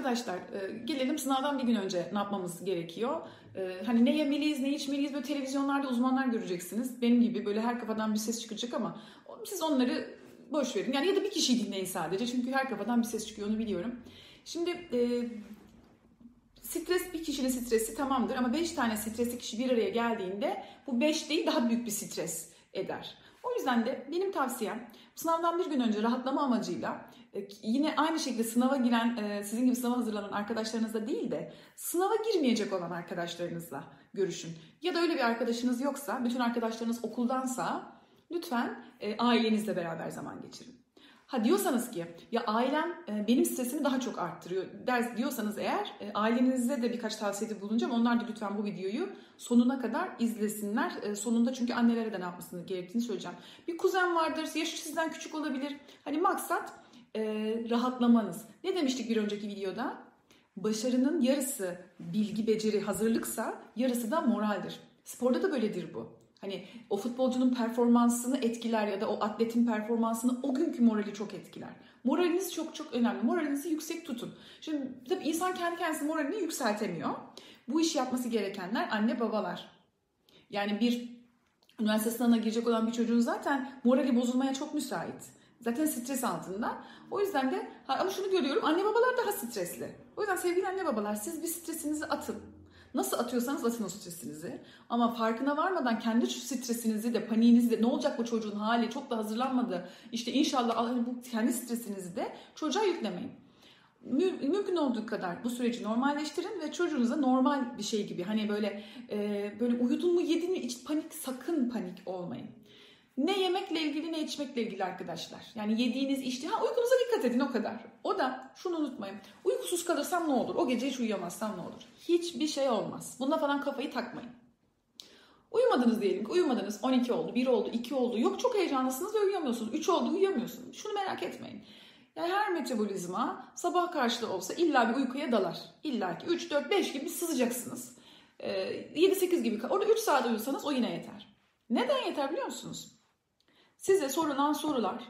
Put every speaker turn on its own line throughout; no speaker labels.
arkadaşlar gelelim sınavdan bir gün önce ne yapmamız gerekiyor? Hani ne yemeliyiz, ne içmeliyiz, böyle televizyonlarda uzmanlar göreceksiniz. Benim gibi böyle her kafadan bir ses çıkacak ama siz onları boş verin. Yani ya da bir kişiyi dinleyin sadece, çünkü her kafadan bir ses çıkıyor, onu biliyorum. Şimdi stres, bir kişinin stresi tamamdır ama 5 tane stresli kişi bir araya geldiğinde bu 5 değil daha büyük bir stres eder. O yüzden de benim tavsiyem sınavdan bir gün önce rahatlama amacıyla yine aynı şekilde sınava giren, sizin gibi sınava hazırlanan arkadaşlarınızla değil de sınava girmeyecek olan arkadaşlarınızla görüşün. Ya da öyle bir arkadaşınız yoksa, bütün arkadaşlarınız okuldansa lütfen ailenizle beraber zaman geçirin. Ha diyorsanız ki ya ailem benim stresimi daha çok arttırıyor diyorsanız eğer ailenize de birkaç tavsiyede bulunacağım. Onlar da lütfen bu videoyu sonuna kadar izlesinler. Sonunda çünkü annelere de ne yapmasını gerektiğini söyleyeceğim. Bir kuzen vardır, yaşı sizden küçük olabilir. Hani maksat rahatlamanız. Ne demiştik bir önceki videoda? Başarının yarısı bilgi, beceri, hazırlıksa yarısı da moraldir. Sporda da böyledir bu. Hani o futbolcunun performansını etkiler ya da o atletin performansını, o günkü morali çok etkiler. Moraliniz çok çok önemli. Moralinizi yüksek tutun. Şimdi tabii insan kendi kendisi moralini yükseltemiyor. Bu işi yapması gerekenler anne babalar. Yani bir üniversite sınavına girecek olan bir çocuğun zaten morali bozulmaya çok müsait. Zaten stres altında. O yüzden de ama şunu görüyorum, anne babalar daha stresli. O yüzden sevgili anne babalar, siz bir stresinizi atın. Nasıl atıyorsanız atın o stresinizi. Ama farkına varmadan kendi stresinizi de, paniğinizi de, ne olacak bu çocuğun hali, çok da hazırlanmadı, İşte inşallah bu kendi stresinizi de çocuğa yüklemeyin. Mümkün olduğu kadar bu süreci normalleştirin ve çocuğunuza normal bir şey gibi, hani böyle uyudun mu, yedin mi, hiç sakın panik olmayın. Ne yemekle ilgili ne içmekle ilgili arkadaşlar. Yani yediğiniz uykunuza dikkat edin, o kadar. O da şunu unutmayın. Uykusuz kalırsam ne olur? O gece hiç uyuyamazsam ne olur? Hiçbir şey olmaz. Buna falan kafayı takmayın. Uyumadınız diyelim ki, uyumadınız. 12 oldu, 1 oldu, 2 oldu. Yok çok heyecanlısınız ve uyuyamıyorsunuz. 3 oldu, uyuyamıyorsunuz. Şunu merak etmeyin. Yani her metabolizma sabah karşılığı olsa illa bir uykuya dalar. İlla ki 3, 4, 5 gibi sızacaksınız. 7, 8 gibi. Orada 3 saat uyusanız o yine yeter. Neden yeter biliyor musunuz? Size sorulan sorular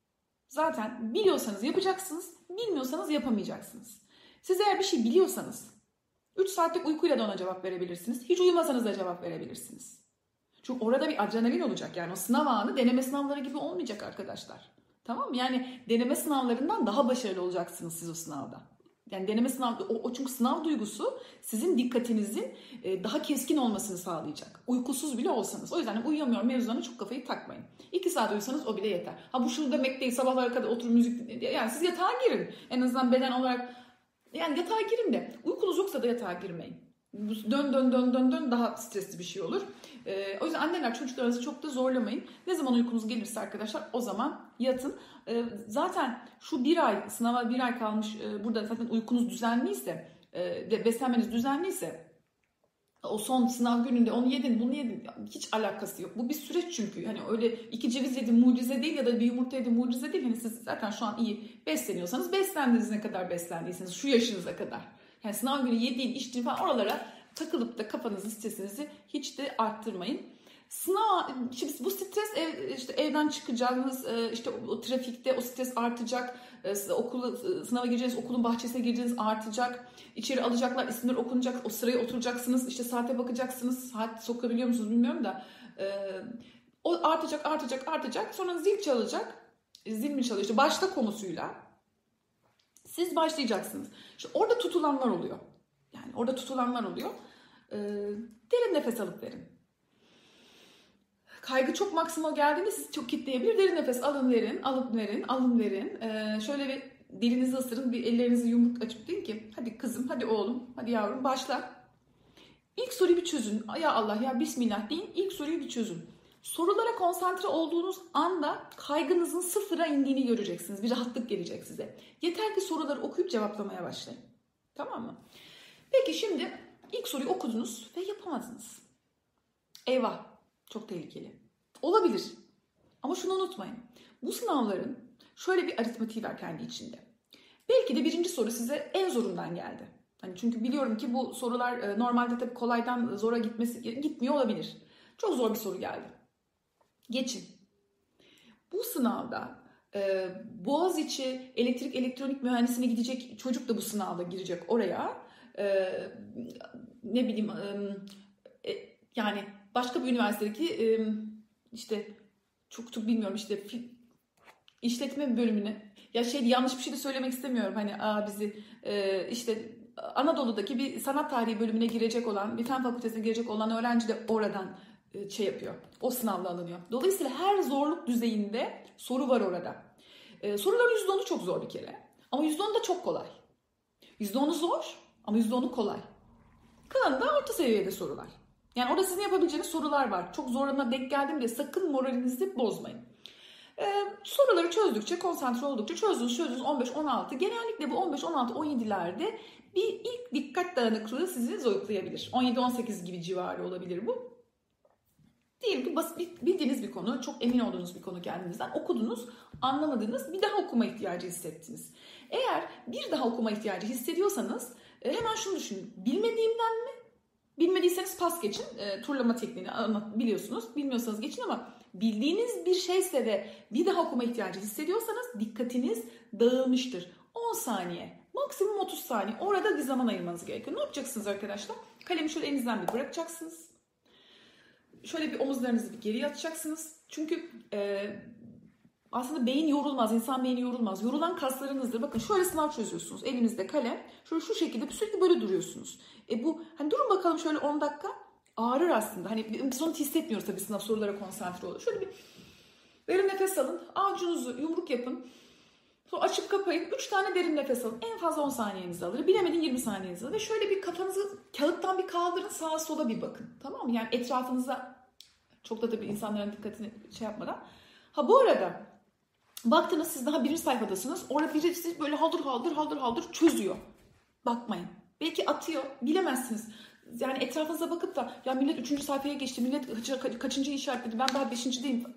zaten biliyorsanız yapacaksınız, bilmiyorsanız yapamayacaksınız. Siz eğer bir şey biliyorsanız 3 saatlik uykuyla da ona cevap verebilirsiniz. Hiç uyumasanız da cevap verebilirsiniz. Çünkü orada bir adrenalin olacak. Yani o sınav anı deneme sınavları gibi olmayacak arkadaşlar. Tamam mı? Yani deneme sınavlarından daha başarılı olacaksınız siz o sınavda. Yani deneme sınavı, çünkü sınav duygusu sizin dikkatinizin daha keskin olmasını sağlayacak. Uykusuz bile olsanız. O yüzden uyuyamıyorum mevzularına çok kafayı takmayın. 2 saat uyusanız o bile yeter. Bu şunu demek değil, sabahlara kadar oturun müzik. Yani siz yatağa girin. En azından beden olarak. Yani yatağa girin de. Uykunuz yoksa da yatağa girmeyin. Dön daha stresli bir şey olur. O yüzden anneler çocuklarınızı çok da zorlamayın. Ne zaman uykunuz gelirse arkadaşlar o zaman yatın. Zaten şu bir ay, sınava bir ay kalmış, burada zaten uykunuz düzenliyse ve beslenmeniz düzenliyse o son sınav gününde onu yedin, bunu yedin, hiç alakası yok. Bu bir süreç çünkü. Hani öyle 2 ceviz yedin mucize değil ya da bir yumurta yedin mucize değil. Hani siz zaten şu an iyi besleniyorsanız, beslendiğiniz ne kadar beslendiyseniz şu yaşınıza kadar. Yani sınav günü yediğin, içtiğin falan oralara takılıp da kafanızı, stresinizi hiç de arttırmayın. Şimdi bu stres işte evden çıkacağınız, işte o trafikte o stres artacak, sınava gireceğiniz okulun bahçesine gireceğiniz artacak, içeri alacaklar, isimler okunacak, o sıraya oturacaksınız, işte saate bakacaksınız, saat sokabiliyor musunuz bilmiyorum da o artacak, sonra zil çalacak, zil mi çalıyor işte başta konusuyla siz başlayacaksınız. İşte orada tutulanlar oluyor. Yani orada tutulanlar oluyor. Derin nefes alıp verin. Kaygı çok maksimuma geldiğinde sizi çok kitleyebilir. Derin nefes alın verin, alıp verin, alın verin. Şöyle bir dilinizi ısırın, bir ellerinizi yumruk açıp deyin ki hadi kızım, hadi oğlum, hadi yavrum başla. İlk soruyu bir çözün. Ya Allah, ya Bismillah deyin. İlk soruyu bir çözün. Sorulara konsantre olduğunuz anda kaygınızın sıfıra indiğini göreceksiniz. Bir rahatlık gelecek size. Yeter ki soruları okuyup cevaplamaya başlayın. Tamam mı? Peki şimdi ilk soruyu okudunuz ve yapamadınız. Eyvah, çok tehlikeli. Olabilir. Ama şunu unutmayın. Bu sınavların şöyle bir aritmatiği var kendi içinde. Belki de birinci soru size en zorundan geldi. Hani çünkü biliyorum ki bu sorular normalde tabii kolaydan zora gitmiyor olabilir. Çok zor bir soru geldi. Geçin. Bu sınavda Boğaziçi elektrik elektronik mühendisliğine gidecek çocuk da bu sınavda girecek oraya. Ne bileyim yani başka bir üniversitedeki işte çok bilmiyorum işte işletme bölümüne ya yanlış bir şey de söylemek istemiyorum hani bizi işte Anadolu'daki bir sanat tarihi bölümüne girecek olan bir fen fakültesine girecek olan öğrenci de oradan şey yapıyor. O sınavla alınıyor. Dolayısıyla her zorluk düzeyinde soru var orada. Soruların %10'u çok zor bir kere. Ama %10'u da çok kolay. %10'u zor ama %10'u kolay. Kalanında orta seviyede sorular. Yani orada sizin yapabileceğiniz sorular var. Çok zoruna denk geldim diye sakın moralinizi bozmayın. Soruları çözdükçe, konsantre oldukça çözdünüz 15-16. Genellikle bu 15-16-17'lerde bir ilk dikkat dağınıklığı sizi zoyuklayabilir. 17-18 gibi civarı olabilir bu. Diyelim ki basit bildiğiniz bir konu, çok emin olduğunuz bir konu kendinizden okudunuz, anlamadınız, bir daha okuma ihtiyacı hissettiniz. Eğer bir daha okuma ihtiyacı hissediyorsanız hemen şunu düşünün. Bilmediğimden mi? Bilmediyseniz pas geçin. Turlama tekniğini biliyorsunuz. Bilmiyorsanız geçin ama bildiğiniz bir şeyse ve bir daha okuma ihtiyacı hissediyorsanız dikkatiniz dağılmıştır. 10 saniye, maksimum 30 saniye. Orada bir zaman ayırmanız gerekiyor. Ne yapacaksınız arkadaşlar? Kalemi şöyle elinizden bir bırakacaksınız. Şöyle bir omuzlarınızı bir geriye atacaksınız. Çünkü aslında beyin yorulmaz, insan beyni yorulmaz. Yorulan kaslarınızdır. Bakın şöyle sınav çözüyorsunuz. Elinizde kalem. Şöyle şu şekilde sürekli böyle duruyorsunuz. Bu hani durun bakalım şöyle 10 dakika. Ağrır aslında. Hani biz onu hissetmiyoruz tabii sınav sorulara konsantre oluyor. Şöyle bir derin nefes alın. Avucunuzu yumruk yapın. Sonra açıp kapayın. 3 tane derin nefes alın. En fazla 10 saniyenizi alır. Bilemedin 20 saniyenizi alır. Ve şöyle bir kafanızı kağıttan bir kaldırın. Sağa sola bir bakın. Tamam mı? Yani etrafınıza çok da tabii insanların dikkatini şey yapmadan. Ha bu arada baktınız siz daha birinci sayfadasınız. Orada birisi böyle haldır çözüyor. Bakmayın. Belki atıyor. Bilemezsiniz. Yani etrafınıza bakıp da ya millet 3. sayfaya geçti. Millet kaçıncı işaretledi. Ben daha 5.'deyim.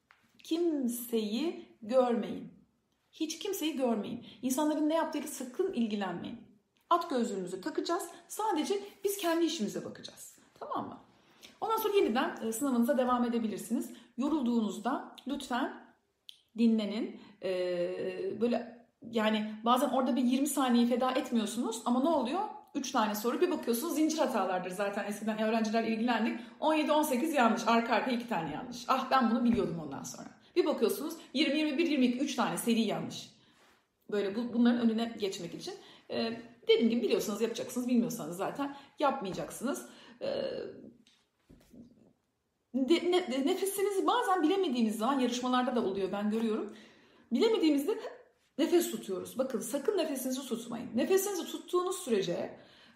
Kimseyi görmeyin. Hiç kimseyi görmeyin. İnsanların ne yaptığıyla sakın ilgilenmeyin. At gözlüğümüzü takacağız. Sadece biz kendi işimize bakacağız. Tamam mı? Ondan sonra yeniden sınavınıza devam edebilirsiniz. Yorulduğunuzda lütfen dinlenin. Böyle yani bazen orada bir 20 saniye feda etmiyorsunuz ama ne oluyor? 3 tane soru bir bakıyorsunuz zincir hatalardır zaten eskiden öğrenciler ilgilendik. 17-18 yanlış arka arkaya 2 tane yanlış. Ah ben bunu biliyordum ondan sonra. Bir bakıyorsunuz 20-21-22 3 tane seri yanlış. Böyle bunların önüne geçmek için. Dediğim gibi biliyorsanız yapacaksınız bilmiyorsanız zaten yapmayacaksınız. Nefesinizi bazen bilemediğimiz zaman yarışmalarda da oluyor ben görüyorum. Bilemediğimizde nefes tutuyoruz. Bakın sakın nefesinizi tutmayın. Nefesinizi tuttuğunuz sürece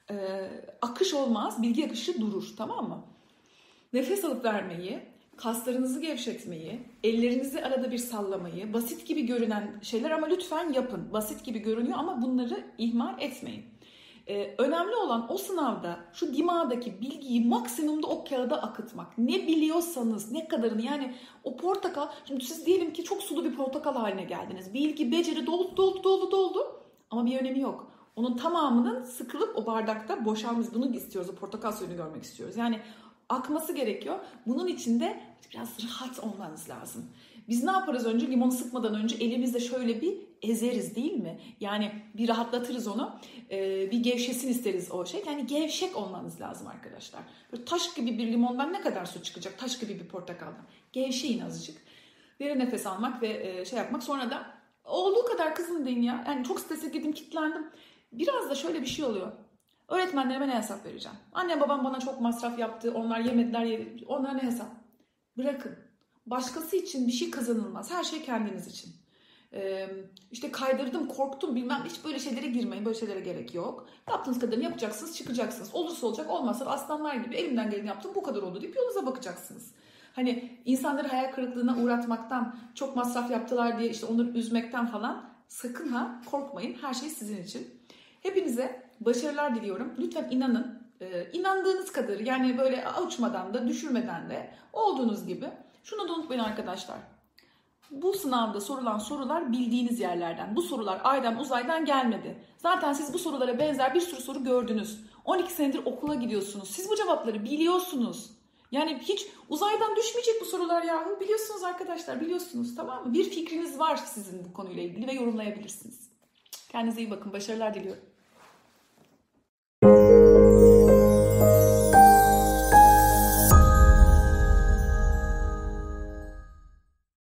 akış olmaz, bilgi akışı durur, tamam mı? Nefes alıp vermeyi, kaslarınızı gevşetmeyi, ellerinizi arada bir sallamayı, basit gibi görünen şeyler ama lütfen yapın. Basit gibi görünüyor ama bunları ihmal etmeyin. Önemli olan o sınavda şu dimağdaki bilgiyi maksimumda o kağıda akıtmak. Ne biliyorsanız ne kadarını yani o portakal, şimdi siz diyelim ki çok sulu bir portakal haline geldiniz. Bilgi, beceri doldu ama bir önemi yok. Onun tamamının sıkılıp o bardakta boşalmış bunu istiyoruz. O portakal suyunu görmek istiyoruz. Yani akması gerekiyor. Bunun için de biraz rahat olmanız lazım. Biz ne yaparız önce? Limonu sıkmadan önce elimizle şöyle bir ezeriz değil mi? Yani bir rahatlatırız onu. Bir gevşesin isteriz o şey. Yani gevşek olmanız lazım arkadaşlar. Böyle taş gibi bir limondan ne kadar su çıkacak? Taş gibi bir portakaldan. Gevşeyin azıcık. Derin nefes almak ve şey yapmak. Sonra da olduğu kadar kızım deyin ya. Yani çok strese girdim, kilitlendim. Biraz da şöyle bir şey oluyor. Öğretmenlerime ne hesap vereceğim? Annem babam bana çok masraf yaptı. Onlar yemediler. Onlara ne hesap? Bırakın. Başkası için bir şey kazanılmaz. Her şey kendiniz için. İşte kaydırdım, korktum bilmem hiç böyle şeylere girmeyin. Böyle şeylere gerek yok. Yaptığınız kadarını yapacaksınız, çıkacaksınız. Olursa olacak, olmazsa aslanlar gibi elimden geleni yaptım, bu kadar oldu deyip yolunuza bakacaksınız. Hani insanları hayal kırıklığına uğratmaktan, çok masraf yaptılar diye işte onları üzmekten falan sakın ha korkmayın. Her şey sizin için. Hepinize başarılar diliyorum. Lütfen inanın. İnandığınız kadar yani böyle uçmadan da düşürmeden de olduğunuz gibi. Şunu da unutmayın arkadaşlar. Bu sınavda sorulan sorular bildiğiniz yerlerden. Bu sorular aydan uzaydan gelmedi. Zaten siz bu sorulara benzer bir sürü soru gördünüz. 12 senedir okula gidiyorsunuz. Siz bu cevapları biliyorsunuz. Yani hiç uzaydan düşmeyecek bu sorular yahu. Biliyorsunuz arkadaşlar, biliyorsunuz, tamam mı? Bir fikriniz var sizin bu konuyla ilgili ve yorumlayabilirsiniz. Kendinize iyi bakın. Başarılar diliyorum.